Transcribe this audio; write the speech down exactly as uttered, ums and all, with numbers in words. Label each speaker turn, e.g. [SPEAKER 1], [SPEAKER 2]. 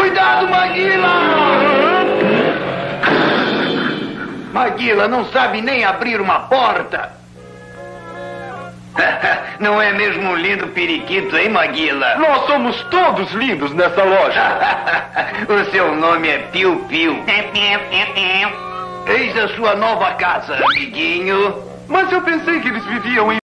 [SPEAKER 1] Cuidado, Maguila! Maguila não sabe nem abrir uma porta. Não é mesmo um lindo periquito, hein, Maguila?
[SPEAKER 2] Nós somos todos lindos nessa loja.
[SPEAKER 1] O seu nome é Piu Piu. Eis a sua nova casa, amiguinho.
[SPEAKER 2] Mas eu pensei que eles viviam em